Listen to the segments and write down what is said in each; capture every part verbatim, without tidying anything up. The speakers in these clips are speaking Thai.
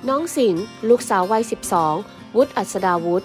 น้องสิงห์ลูกสาววัยสิบสองวุฒิอัศดาวุฒิ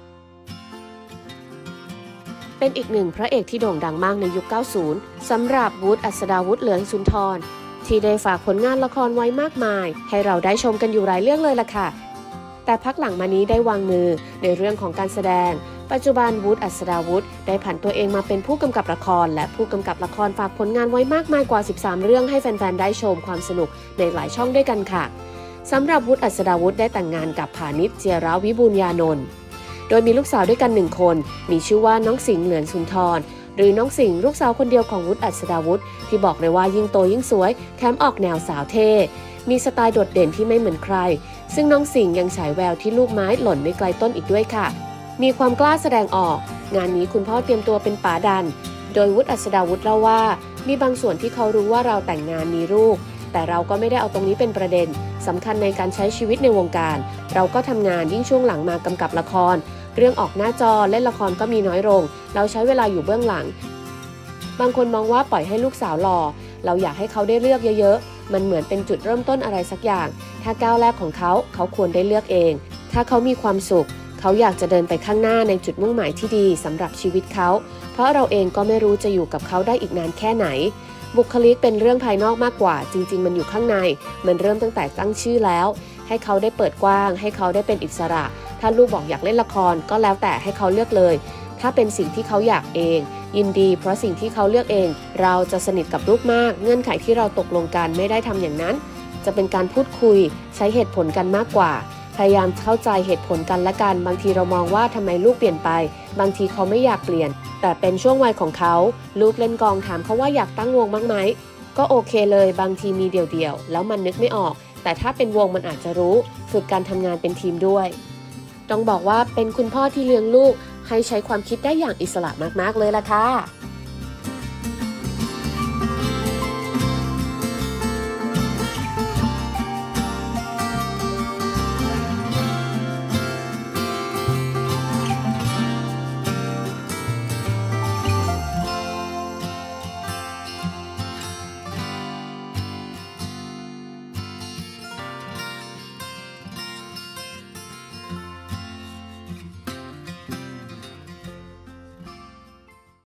เป็นอีกหนึ่งพระเอกที่โด่งดังมากในยุค เก้าสิบ สำหรับวุฒิอัศดาวุฒิเหลืองสุนทรที่ได้ฝากผลงานละครไว้มากมายให้เราได้ชมกันอยู่หลายเรื่องเลยล่ะค่ะแต่พักหลังมานี้ได้วางมือในเรื่องของการแสดงปัจจุบันวุฒิอัศดาวุฒิได้ผันตัวเองมาเป็นผู้กำกับละครและผู้กำกับละครฝากผลงานไว้มากมายกว่าสิบสามเรื่องให้แฟนๆได้ชมความสนุกในหลายช่องด้วยกันค่ะสำหรับวุฒิอัศดาวุฒิได้แต่งงานกับผานิชเจียรวิบูลยานนท์โดยมีลูกสาวด้วยกันหนึ่งคนมีชื่อว่าน้องสิงห์เหลืองสุนทรหรือน้องสิงห์ลูกสาวคนเดียวของวุฒิอัศดาวุฒิที่บอกเลยว่ายิ่งโตยิ่งสวยแถมออกแนวสาวเท่มีสไตล์โดดเด่นที่ไม่เหมือนใครซึ่งน้องสิงห์ยังฉายแววที่ลูกไม้หล่นไม่ไกลต้นอีกด้วยค่ะมีความกล้าแสดงออกงานนี้คุณพ่อเตรียมตัวเป็นป๋าดันโดยวุฒิอัศดาวุฒิเล่าว่ามีบางส่วนที่เขารู้ว่าเราแต่งงานมีลูกแต่เราก็ไม่ได้เอาตรงนี้เป็นประเด็นสำคัญในการใช้ชีวิตในวงการเราก็ทำงานยิ่งช่วงหลังมากำกับละครเรื่องออกหน้าจอเล่นละครก็มีน้อยลงเราใช้เวลาอยู่เบื้องหลังบางคนมองว่าปล่อยให้ลูกสาวหล่อเราอยากให้เขาได้เลือกเยอะๆมันเหมือนเป็นจุดเริ่มต้นอะไรสักอย่างถ้าก้าวแรกของเขาเขาควรได้เลือกเองถ้าเขามีความสุขเขาอยากจะเดินไปข้างหน้าในจุดมุ่งหมายที่ดีสำหรับชีวิตเขาเพราะเราเองก็ไม่รู้จะอยู่กับเขาได้อีกนานแค่ไหนบุคลิกเป็นเรื่องภายนอกมากกว่าจริงๆมันอยู่ข้างในมันเริ่มตั้งแต่ตั้งชื่อแล้วให้เขาได้เปิดกว้างให้เขาได้เป็นอิสระถ้าลูกบอกอยากเล่นละครก็แล้วแต่ให้เขาเลือกเลยถ้าเป็นสิ่งที่เขาอยากเองยินดีเพราะสิ่งที่เขาเลือกเองเราจะสนิทกับลูกมากเงื่อนไขที่เราตกลงกันไม่ได้ทำอย่างนั้นจะเป็นการพูดคุยใช้เหตุผลกันมากกว่าพยายามเข้าใจเหตุผลกันและกันบางทีเรามองว่าทำไมลูกเปลี่ยนไปบางทีเขาไม่อยากเปลี่ยนแต่เป็นช่วงวัยของเขาลูกเล่นกองถามเขาว่าอยากตั้งวงบ้างไหมก็โอเคเลยบางทีมีเดี่ยวๆแล้วมันนึกไม่ออกแต่ถ้าเป็นวงมันอาจจะรู้ฝึกการทำงานเป็นทีมด้วยต้องบอกว่าเป็นคุณพ่อที่เลี้ยงลูกให้ใช้ความคิดได้อย่างอิสระมากๆเลยล่ะค่ะ